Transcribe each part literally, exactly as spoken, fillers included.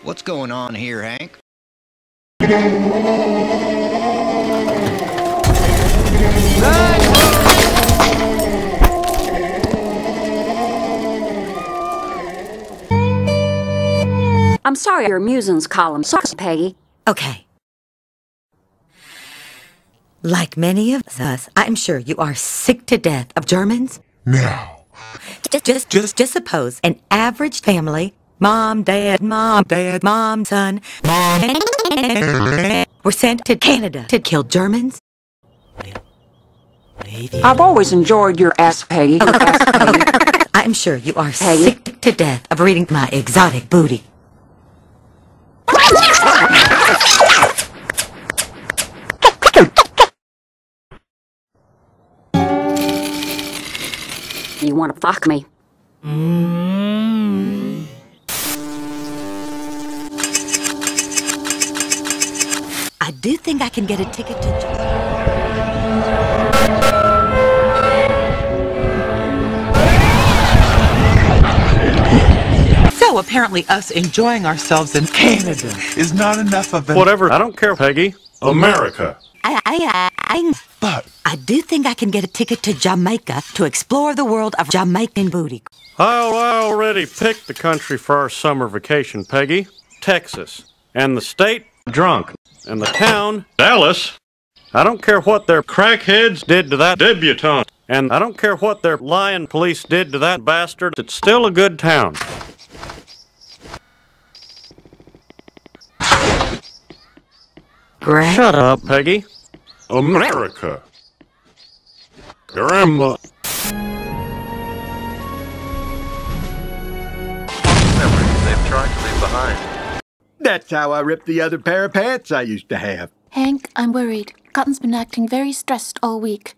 What's going on here, Hank? I'm sorry your musings column sucks, Peggy. Okay. Like many of us, I'm sure you are sick to death of Germans. Now. Just, just, just, just suppose an average family, mom, dad, mom, dad, mom, son, mom, were sent to Canada to kill Germans. I've always enjoyed your ass, Peggy. Ass, Peggy. I'm sure you are Peggy. sick to death of reading my exotic booty. You want to fuck me? Mm. I do think I can get a ticket to... So apparently us enjoying ourselves in Canada Is not enough of an... Whatever. I don't care, Peggy. America. I, I, I, But I do think I can get a ticket to Jamaica to explore the world of Jamaican booty. Oh, I already picked the country for our summer vacation, Peggy. Texas. And the state, drunk. And the town, Dallas. I don't care what their crackheads did to that debutante. And I don't care what their lying police did to that bastard. It's still a good town. Great. Shut up, Peggy. America. Grandma. Memories they've tried to leave behind. That's how I ripped the other pair of pants I used to have. Hank, I'm worried. Cotton's been acting very stressed all week.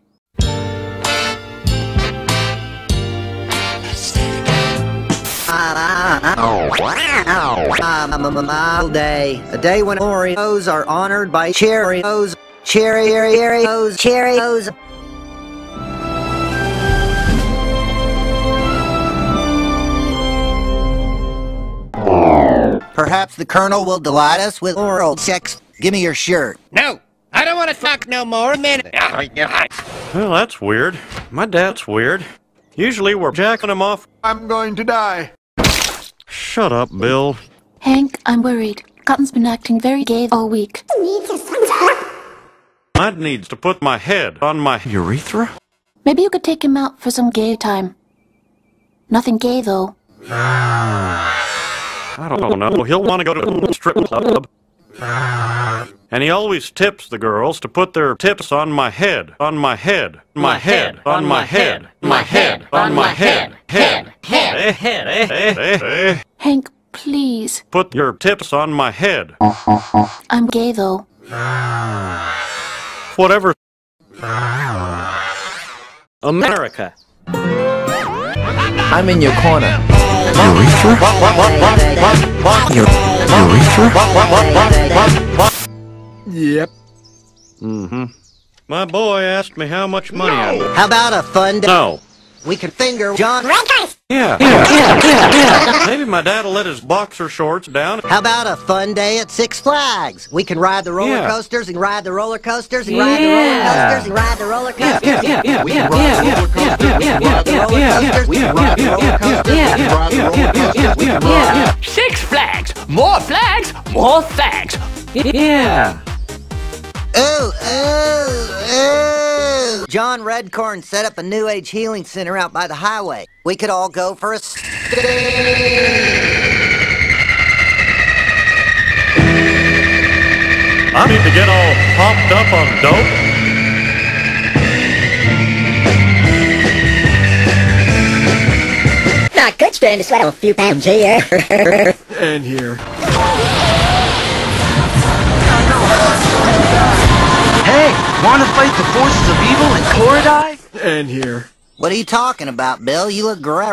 A day. A day when Oreos are honored by Cheerios. Cheerios. Cheerios. Perhaps the Colonel will delight us with oral sex. Give me your shirt. No, I don't want to fuck no more men. Well, that's weird. My dad's weird. Usually we're jacking him off. I'm going to die. Shut up, Bill. Hank, I'm worried. Cotton's been acting very gay all week. I needs to put my head on my urethra? Maybe you could take him out for some gay time. Nothing gay, though. I don't know. He'll want to go to a strip club. And he always tips the girls to put their tips on my head, on my head, my head, on my head, my head, on my head, head, head, head, head. Hank, please. Put your tips on my head. I'm gay, though. Whatever. America. I'm in your corner. Urethra? Urethra? Yep. Mm-hmm. My boy asked me how much money I wanted. How about a fun day? No. We can finger John. Yeah, yeah, yeah, yeah, yeah. Maybe my dad'll let his boxer shorts down. How about a fun day at Six Flags? We can ride the roller Yeah. coasters and ride the roller coasters and ride the roller coasters and ride the roller coasters. Yeah, yeah, yeah, We yeah, can yeah, ride the yeah, roller yeah, coasters, yeah, we can ride the yeah, roller yeah, coasters, we yeah, can ride the yeah, roller yeah, coasters, yeah, we can ride the yeah, roller yeah, coasters, we yeah, can yeah, ride- Six Flags. More flags. More flags. yeah. Ooh, ooh, ooh. John Redcorn set up a New Age healing center out by the highway. We could all go for a stay. I need to get all pumped up on dope. Not good strain to sweat a few pounds here. And here. Hey, want to fight the forces of evil in Korodai? And here. What are you talking about, Bill? You look great.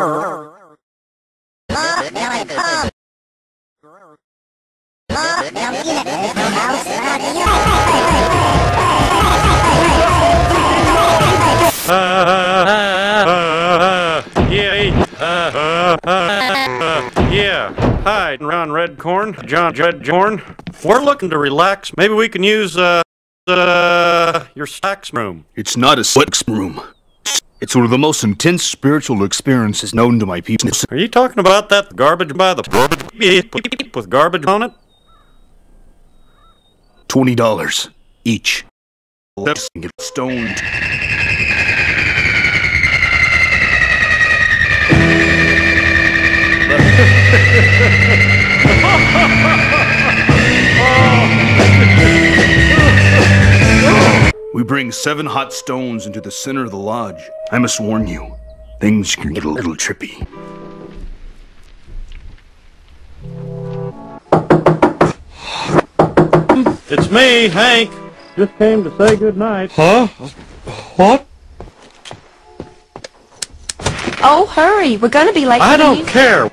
Uh, uh, uh, uh, yeah, uh, uh, uh, uh, Yeah. Hi, Ron Redcorn, John Judd Jorn. We're looking to relax. Maybe we can use, uh, uh, your sex room. It's not a sex room. It's one of the most intense spiritual experiences known to my people. Are you talking about that garbage by the garbage with garbage on it? Twenty dollars each. Let's get stoned. We bring seven hot stones into the center of the lodge. I must warn you, things can get a little trippy. It's me, Hank. Just came to say goodnight. Huh? What? Oh, hurry. We're gonna be late. I don't care.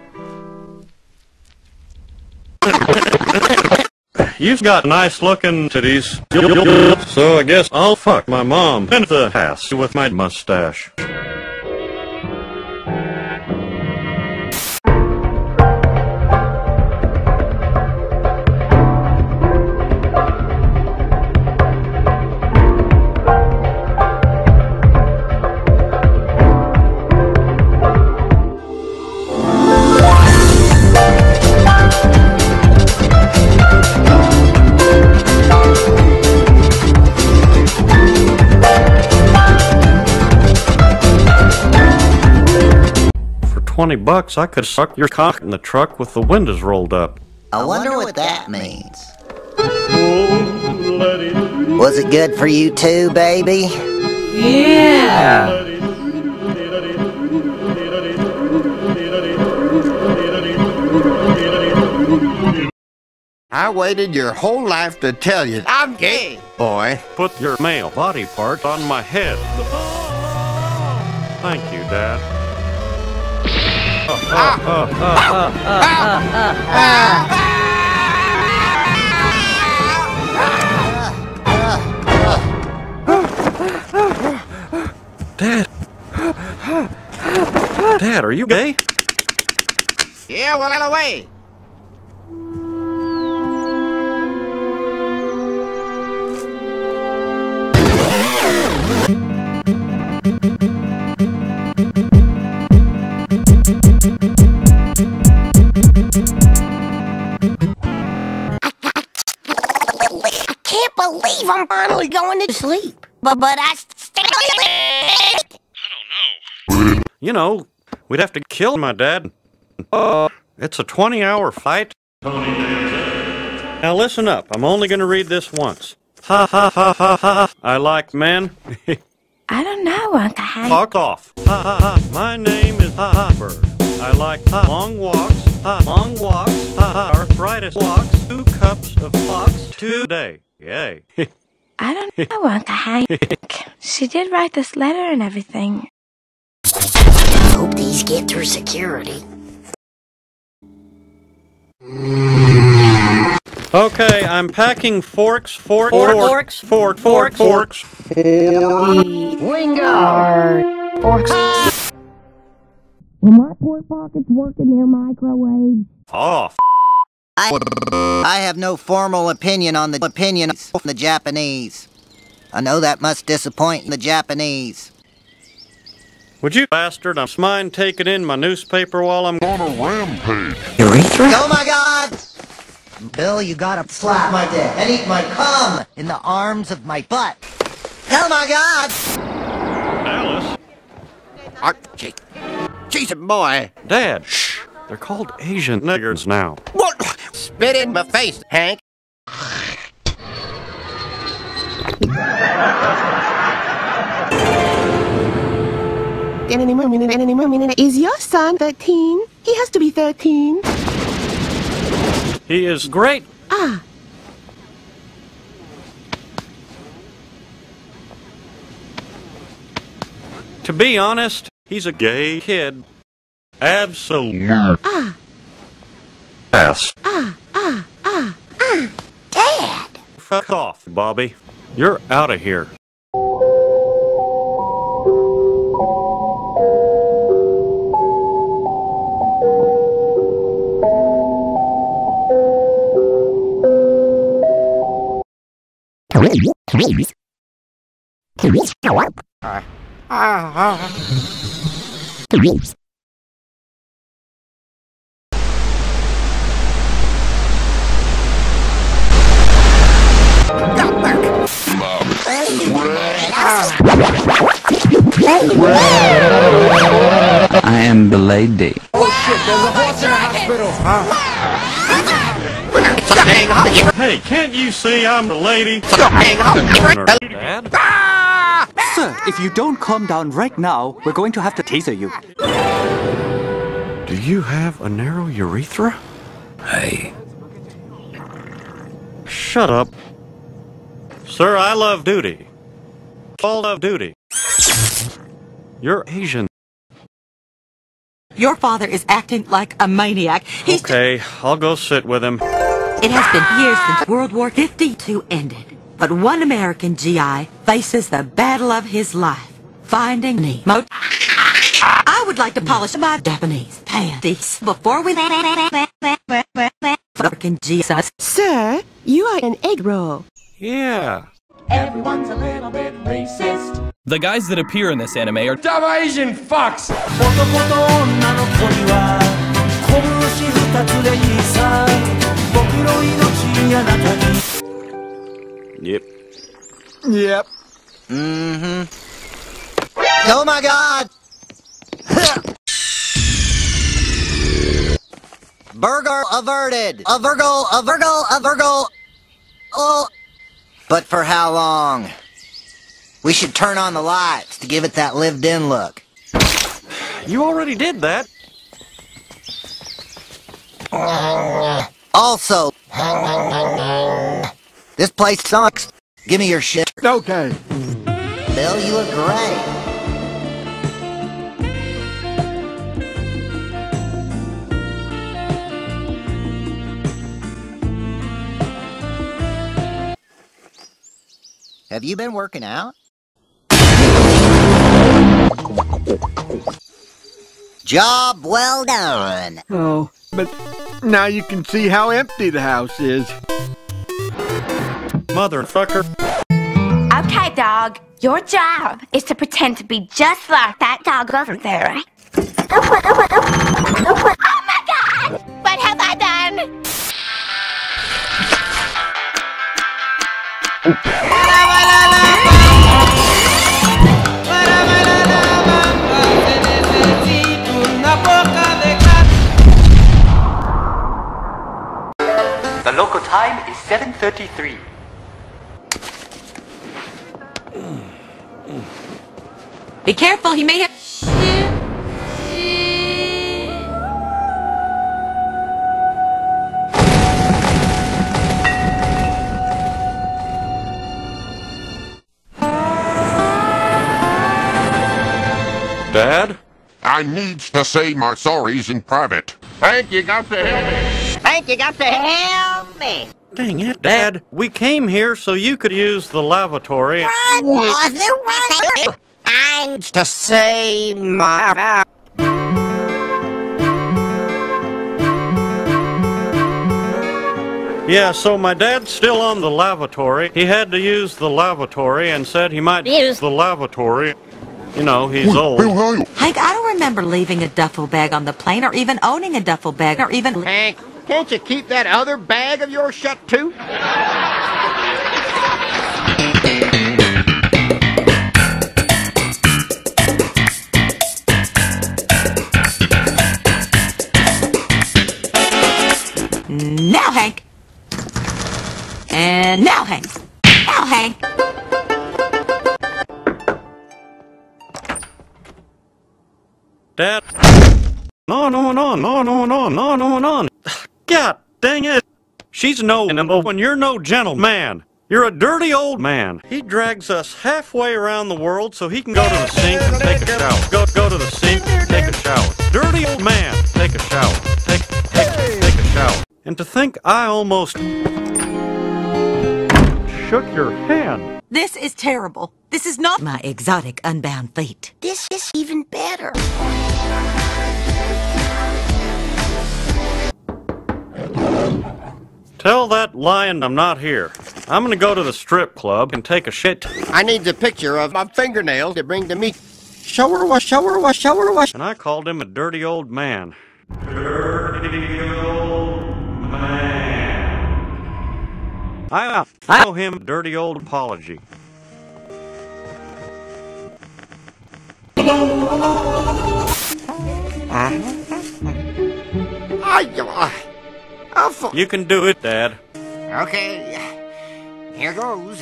You've got nice looking titties, so I guess I'll fuck my mom in the ass with my mustache. Twenty bucks, I could suck your cock in the truck with the windows rolled up. I wonder what that means. Was it good for you too, baby? Yeah. I waited your whole life to tell you I'm gay, boy. Put your male body part on my head. Thank you, Dad. Dad. Dad, are you gay? Yeah, well, out of the way. I can't believe I'm finally going to sleep. But but I still. I don't know. You know, we'd have to kill my dad. Uh, it's a twenty-hour fight. Now listen up. I'm only going to read this once. Ha ha ha ha ha. I like men. I don't know, Uncle Hank. Fuck off. Ha ha ha. My name is Ha Ha Bird. I like ha long walks. Ha long walks. Ha ha. Arthritis walks. Two cups of fox today. Yay. I don't know, Uncle Hank. She did write this letter and everything. hope these get through security. Okay, I'm packing forks, forks, forks, forks, forks, forks, forks. Wingard! Forks. Will my pork pockets work in their microwave? Off. I, I have no formal opinion on the opinion of the Japanese. I know that must disappoint the Japanese. Would you bastard, I'm mind taking in my newspaper while I'm on a rampage. Urethra? Oh my God! Bill, you gotta slap my dick and eat my cum in the arms of my butt. Oh my God! Alice? Archie. Jesus, boy. Dad, shh. They're called Asian niggers now. What? Spit in my face, Hank. Is your son thirteen? He has to be thirteen. He is great. Ah. To be honest, he's a gay kid. Absolute. Ah. Ass. Ah. Ah. Ah. Ah. Dad! Fuck off, Bobby. You're out of here. I am the lady. Oh shit, there's a horse in the hospital. Hey, can't you see I'm the lady? Dad? Sir, if you don't calm down right now, we're going to have to taser you. Do you have a narrow urethra? Hey. Shut up. Sir, I love duty. All love duty. You're Asian. Your father is acting like a maniac. He's Okay, I'll go sit with him. It has been years since World War Fifty-two ended, but one American G I faces the battle of his life, finding Nemo. I would like to polish my Japanese panties before we American Jesus. Sir, you are an egg roll. Yeah. Everyone's a little bit racist. The guys that appear in this anime are dumb Asian fucks! Yep. Yep. Mm-hmm. Oh my God! Burger averted! A Virgo, a Virgo, a Virgo! Oh! But for how long? We should turn on the lights to give it that lived-in look. You already did that. Also, this place sucks. Give me your shit. Okay. Bill, you look great. Have you been working out? Job well done. Oh, but now you can see how empty the house is. Motherfucker. Okay, dog. Your job is to pretend to be just like that dog over there, right? Oh my God! What have I done? The local time is seven thirty-three. Be careful, he may have... Dad? I needs to say my sorries in private. Thank you, got to help me. Thank you, got to help me. Dang it, Dad. We came here so you could use the lavatory. What was it? I needs to say my... Yeah, so my dad's still on the lavatory. He had to use the lavatory and said he might use the lavatory. You know, he's old. Hank, I don't remember leaving a duffel bag on the plane or even owning a duffel bag or even... Hank, can't you keep that other bag of yours shut too? Now, Hank. And now, Hank. Now, Hank. Dad. No, no, no, no, no, no, no, no, no. God dang it. She's no animal and you're no gentleman. You're a dirty old man. He drags us halfway around the world so he can go to the sink and take a shower. Go, go to the sink and take a shower. Dirty old man. Take a shower. Take, take, take a shower. And to think I almost shook your hand. This is terrible. This is not my exotic unbound feet. This is even better. Tell that lion I'm not here. I'm gonna go to the strip club and take a shit. I need a picture of my fingernails to bring to me. Show her what, show her what, show her what. And I called him a dirty old man. Dirty old man. I, I owe him a dirty old apology. You can do it, Dad. Okay, here goes.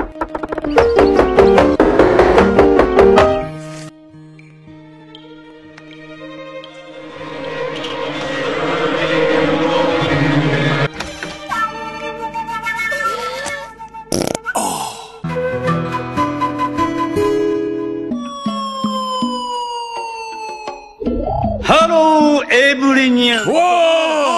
Hello, everyone. Whoa!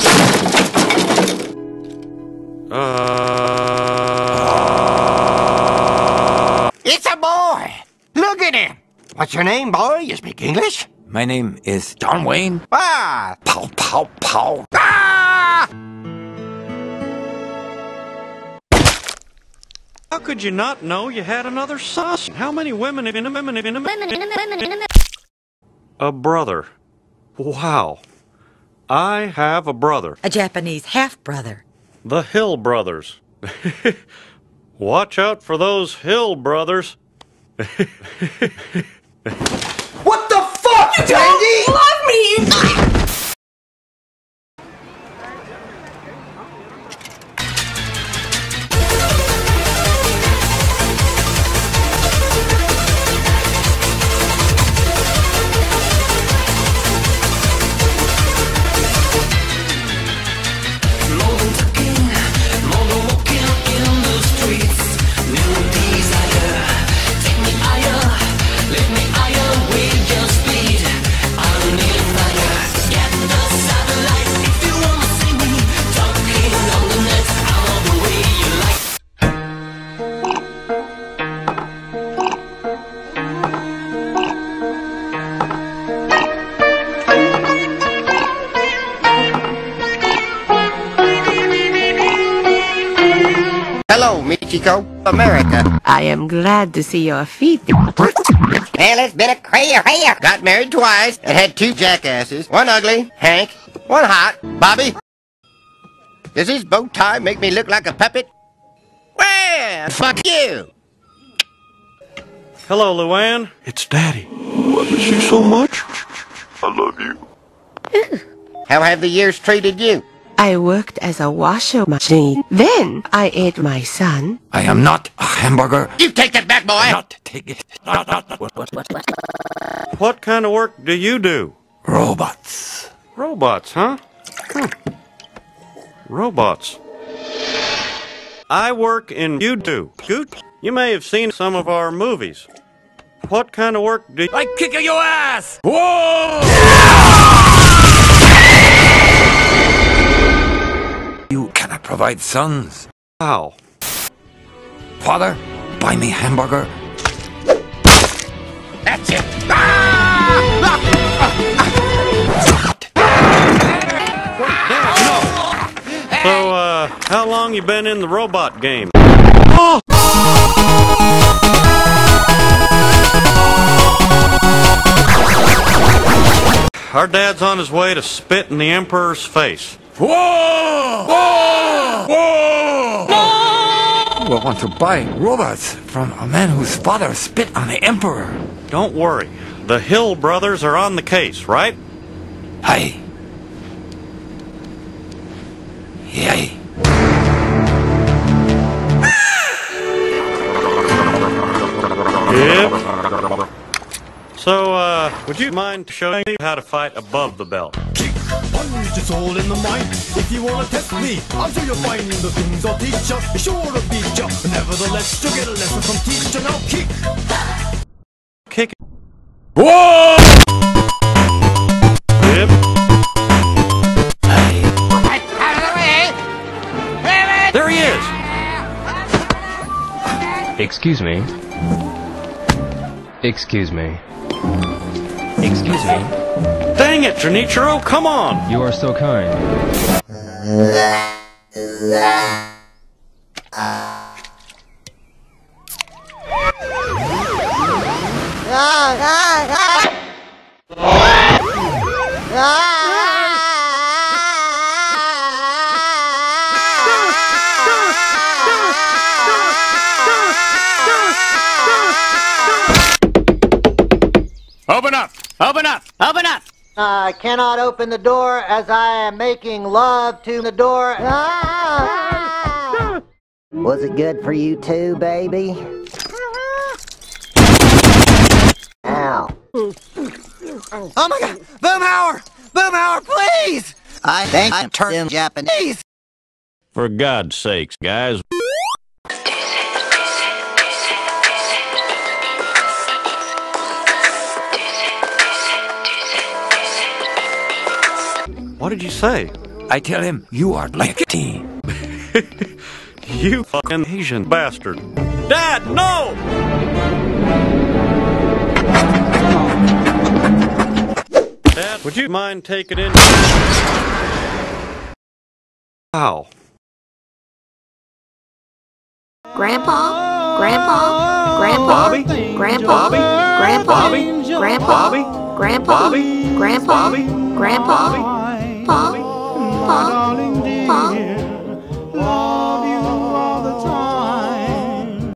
Uh... It's a boy. Look at him. What's your name, boy? You speak English? My name is John Wayne. Ah! Pow, pow, pow. Ah! How could you not know you had another son? How many women in a women in a women? A brother. Wow. I have a brother. A Japanese half-brother. The Hill Brothers. Watch out for those Hill Brothers. What the fuck, You Tandy? don't love me! Hello, Michiko, America. I am glad to see your feet. Well, it's been a crazy year. Got married twice and had two jackasses. One ugly, Hank. One hot, Bobby. Does his bow tie make me look like a puppet? Well, fuck you. Hello, Luann. It's Daddy. I miss you so much. I love you. How have the years treated you? I worked as a washer machine. Then I ate my son. I am not a hamburger. You take that back, boy. Not take it. Not, not, not. What kind of work do you do? Robots. Robots, huh? Hmm. Robots. I work in you do. Goot. You may have seen some of our movies. What kind of work do you... I'm kicking your ass! Whoa! You cannot provide sons. How? Father, buy me hamburger. That's it. So, uh, how long you been in the robot game? Our dad's on his way to spit in the Emperor's face. Whoa! Whoa! Whoa! No! I want to buy robots from a man whose father spit on the Emperor. Don't worry. The Hill Brothers are on the case, right? Hey. Yay. Yep. So, uh, would you mind showing me how to fight above the belt? Punch is all in the mind. If you wanna test me, I'm sure you'll find the things I'll teach ya. Be sure to beat ya. Nevertheless, you'll get a lesson from teacher. Now kick. Kick. Whoa! Yep. There he is. Excuse me. Excuse me. Excuse me. Dang it, Junichiro, come on! You are so kind. Ah, ah, ah. Open up! Open up! Open up! I cannot open the door as I am making love to the door. Ah! Was it good for you too, baby? Ow. Oh my god! Boomhauer! Boomhauer, please! I think I'm turning Japanese. For God's sakes, guys. What did you say? I tell him you are like a teen. You fucking Asian bastard. Dad, no! Dad, would you mind taking it in? Ow. Grandpa, Grandpa, Grandpa, Bobby? Grandpa, Bobby? Grandpa, Bobby? Grandpa, Bobby? Grandpa, Bobby? Grandpa, Bobby? Grandpa, Bobby? Pa, Pa,